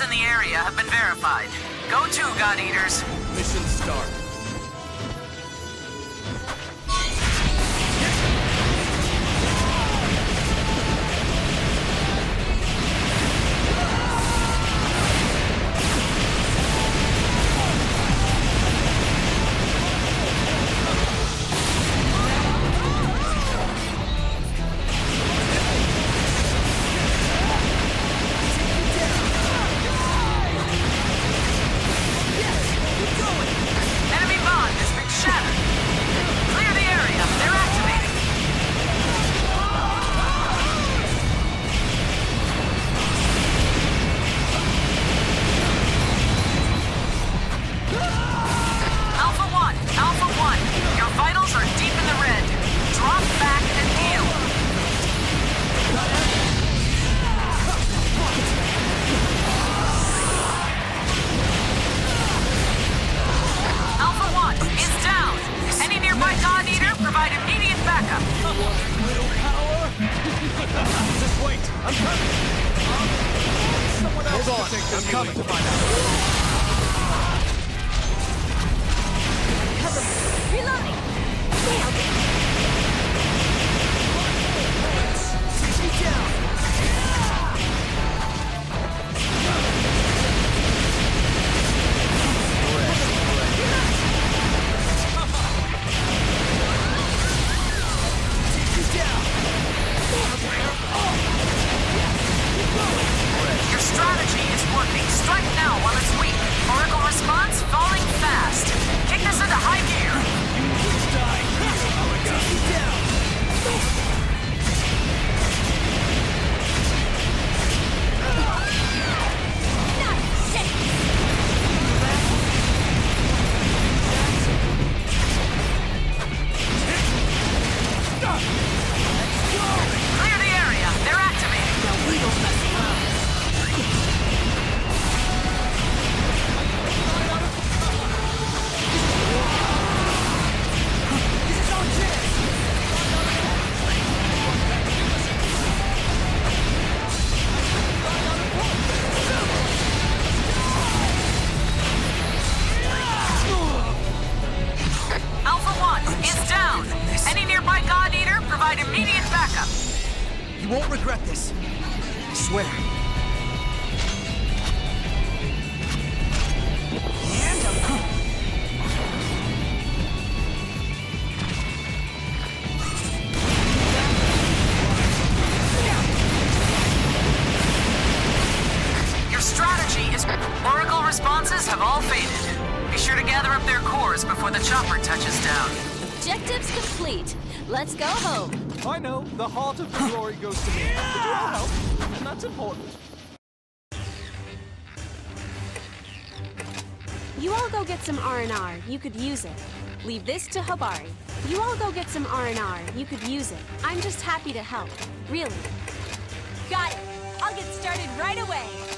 in the area have been verified. Go to, God Eaters. Mission start. I'm coming to find out. Cover me. Reloading. Nailed it. Take me down. Your strategy is working. Strike now while it's weak. Oracle response falling fast. Kick this into high gear. Clear the area. They're activating. No, we don't mess around. This is our chance. Alpha 1 is down. Any nearby God Eater, provide immediate backup. You won't regret this. I swear. Your strategy is... Oracle responses have all faded. Be sure to gather up their cores before the chopper touches down. Objectives complete. Let's go home. I know, the heart of the glory goes to me. But you all help, and that's important. You all go get some R&R. You could use it. Leave this to Hibari. You all go get some R&R. You could use it. I'm just happy to help. Really. Got it. I'll get started right away.